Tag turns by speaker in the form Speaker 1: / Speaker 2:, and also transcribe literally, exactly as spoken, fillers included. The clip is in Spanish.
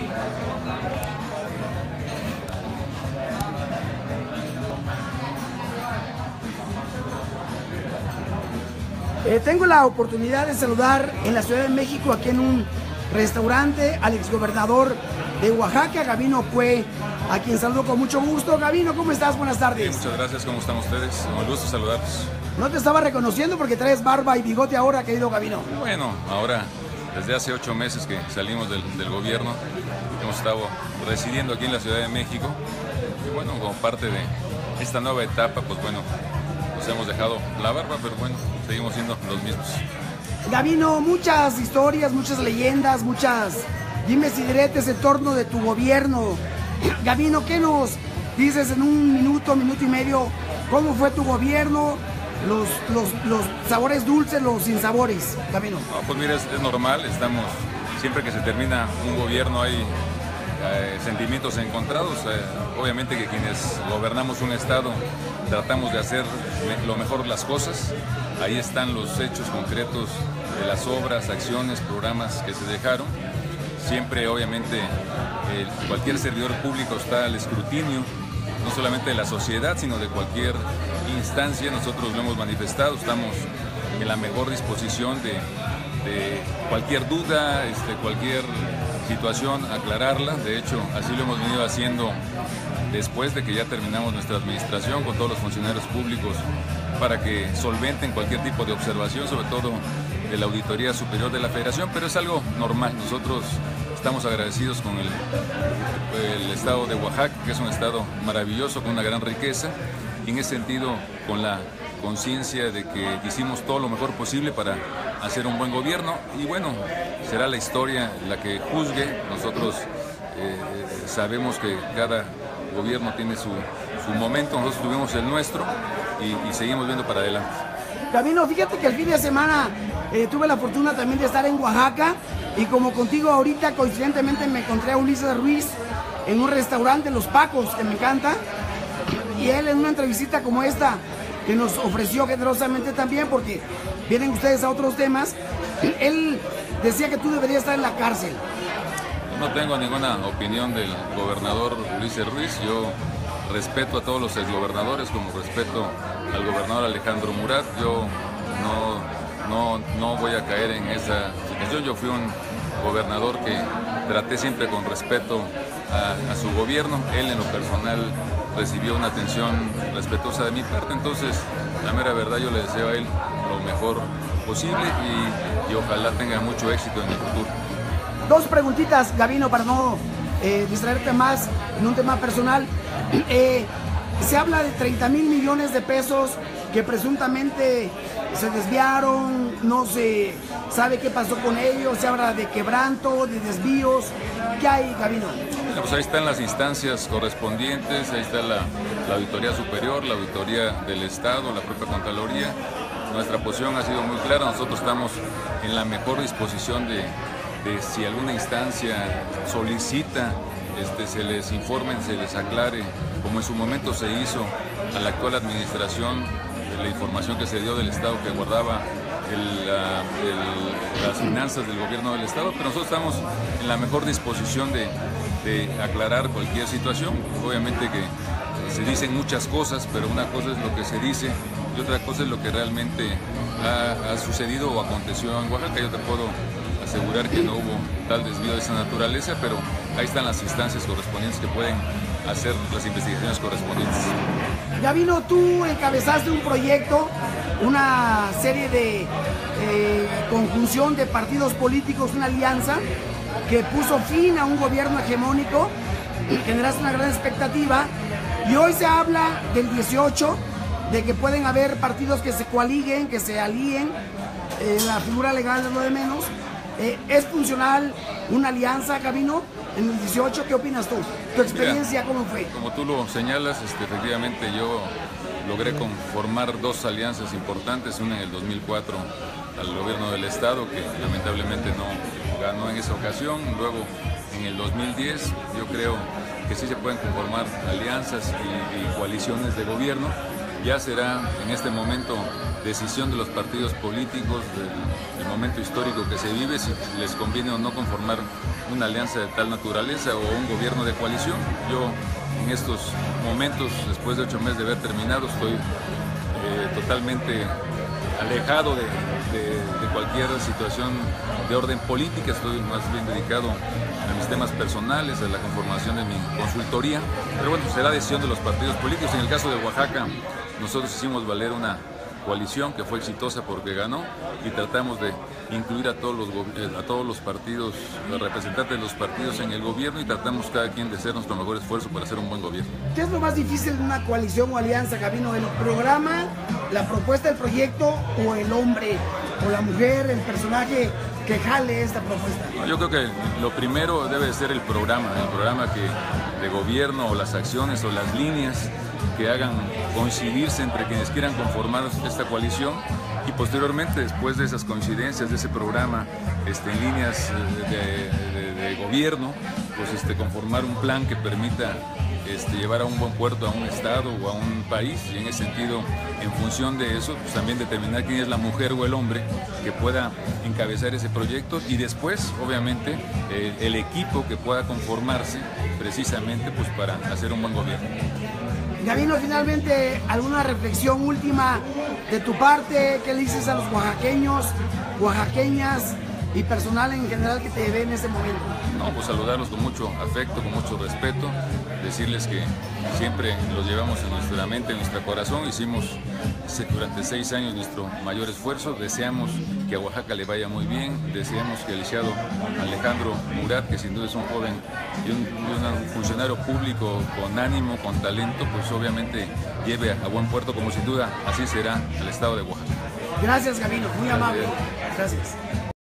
Speaker 1: Eh, tengo la oportunidad de saludar en la Ciudad de México, aquí en un restaurante, al exgobernador de Oaxaca, Gabino Cue, a quien saludo con mucho gusto. Gabino, ¿cómo estás? Buenas tardes.
Speaker 2: Bien, muchas gracias, ¿cómo están ustedes? Un gusto saludarlos.
Speaker 1: No te estaba reconociendo porque traes barba y bigote ahora, querido Gabino.
Speaker 2: Bueno, ahora, desde hace ocho meses que salimos del, del gobierno, hemos estado residiendo aquí en la Ciudad de México, y bueno, como parte de esta nueva etapa, pues bueno, nos hemos dejado la barba, pero bueno, seguimos siendo los mismos.
Speaker 1: Gabino, muchas historias, muchas leyendas, muchas dimes y diretes en torno de tu gobierno. Gabino, ¿qué nos dices en un minuto, minuto y medio? ¿Cómo fue tu gobierno? Los, los, los sabores dulces, los sinsabores, Gabino.
Speaker 2: No, pues mira, es, es normal, estamos, siempre que se termina un gobierno hay eh, sentimientos encontrados. Eh, obviamente que quienes gobernamos un estado tratamos de hacer lo mejor las cosas. Ahí están los hechos concretos de las obras, acciones, programas que se dejaron. Siempre, obviamente, eh, cualquier servidor público está al escrutinio, no solamente de la sociedad, sino de cualquier instancia. Nosotros lo hemos manifestado, estamos en la mejor disposición de, de cualquier duda, este, cualquier situación, aclararla. De hecho, así lo hemos venido haciendo después de que ya terminamos nuestra administración con todos los funcionarios públicos, para que solventen cualquier tipo de observación, sobre todo de la Auditoría Superior de la Federación, pero es algo normal. Nosotros estamos agradecidos con el, el estado de Oaxaca, que es un estado maravilloso, con una gran riqueza, y en ese sentido con la conciencia de que hicimos todo lo mejor posible para hacer un buen gobierno, y bueno, será la historia la que juzgue. Nosotros eh, sabemos que cada gobierno tiene su, su momento, nosotros tuvimos el nuestro y, y seguimos viendo para adelante.
Speaker 1: Gabino, fíjate que el fin de semana eh, tuve la fortuna también de estar en Oaxaca, y como contigo ahorita coincidentemente me encontré a Ulises Ruiz en un restaurante, Los Pacos, que me encanta, y él en una entrevista como esta que nos ofreció generosamente también, porque vienen ustedes a otros temas, él decía que tú deberías estar en la cárcel.
Speaker 2: No tengo ninguna opinión del gobernador Ulises Ruiz. Yo respeto a todos los exgobernadores, como respeto al gobernador Alejandro Murat. Yo no, no, no voy a caer en esa situación. Yo fui un gobernador que traté siempre con respeto a, a su gobierno. Él en lo personal recibió una atención respetuosa de mi parte. Entonces, la mera verdad, yo le deseo a él lo mejor posible y, y ojalá tenga mucho éxito en el futuro.
Speaker 1: Dos preguntitas, Gabino, para no eh, distraerte más en un tema personal. Eh, se habla de treinta mil millones de pesos que presuntamente se desviaron, no se sabe qué pasó con ellos, se habla de quebranto, de desvíos. ¿Qué hay, Gabino?
Speaker 2: Bueno, pues ahí están las instancias correspondientes, ahí está la, la Auditoría Superior, la Auditoría del Estado, la propia Contraloría. Nuestra posición ha sido muy clara, nosotros estamos en la mejor disposición de de si alguna instancia solicita, este, se les informe, se les aclare, como en su momento se hizo a la actual administración, la información que se dio del Estado que guardaba el, la, el, las finanzas del gobierno del Estado, pero nosotros estamos en la mejor disposición de, de aclarar cualquier situación. Obviamente que se dicen muchas cosas, pero una cosa es lo que se dice y otra cosa es lo que realmente ha, ha sucedido o aconteció en Oaxaca. Yo te puedo asegurar que no hubo tal desvío de esa naturaleza, pero ahí están las instancias correspondientes que pueden hacer las investigaciones correspondientes.
Speaker 1: Gabino, tú encabezaste un proyecto, una serie de eh, conjunción de partidos políticos, una alianza que puso fin a un gobierno hegemónico, generaste una gran expectativa, y hoy se habla del dieciocho, de que pueden haber partidos que se coaliguen, que se alíen, eh, la figura legal es lo de menos. Eh, ¿Es funcional una alianza, Gabino, en el dieciocho? ¿Qué opinas tú? ¿Tu experiencia
Speaker 2: Mira,
Speaker 1: cómo fue?
Speaker 2: Como tú lo señalas, este, efectivamente yo logré conformar dos alianzas importantes, una en el dos mil cuatro al gobierno del Estado, que lamentablemente no ganó en esa ocasión, luego en el dos mil diez yo creo que sí se pueden conformar alianzas y, y coaliciones de gobierno. Ya será en este momento decisión de los partidos políticos, del, del momento histórico que se vive, si les conviene o no conformar una alianza de tal naturaleza o un gobierno de coalición. Yo en estos momentos, después de ocho meses de haber terminado, estoy eh, totalmente alejado de, de, de cualquier situación de orden política. Estoy más bien dedicado a mis temas personales, a la conformación de mi consultoría, pero bueno, será decisión de los partidos políticos. En el caso de Oaxaca, nosotros hicimos valer una coalición que fue exitosa porque ganó, y tratamos de incluir a todos los, a todos los partidos, los representantes de los partidos en el gobierno, y tratamos cada quien de hacer nuestro mejor esfuerzo para hacer un buen gobierno.
Speaker 1: ¿Qué es lo más difícil de una coalición o alianza, Gabino? ¿El programa, la propuesta del proyecto, o el hombre o la mujer, el personaje que jale esta propuesta?
Speaker 2: Yo creo que lo primero debe ser el programa, el programa que, de gobierno, o las acciones o las líneas que hagan coincidirse entre quienes quieran conformar esta coalición, y posteriormente, después de esas coincidencias, de ese programa, este, en líneas de, de, de gobierno, pues este, conformar un plan que permita este, llevar a un buen puerto a un estado o a un país, y en ese sentido, en función de eso, pues también determinar quién es la mujer o el hombre que pueda encabezar ese proyecto, y después, obviamente, eh, el equipo que pueda conformarse precisamente pues para hacer un buen gobierno.
Speaker 1: Gabino, finalmente, ¿alguna reflexión última de tu parte? ¿Qué le dices a los oaxaqueños, oaxaqueñas y personal en general que te ve en este momento?
Speaker 2: No, pues saludarlos con mucho afecto, con mucho respeto, decirles que siempre los llevamos en nuestra mente, en nuestro corazón. Hicimos durante seis años nuestro mayor esfuerzo, deseamos que a Oaxaca le vaya muy bien, deseamos que el licenciado Alejandro Murat, que sin duda es un joven y un, un funcionario público con ánimo, con talento, pues obviamente lleve a buen puerto, como sin duda así será el estado de Oaxaca.
Speaker 1: Gracias, Gabino, muy amable. Gracias.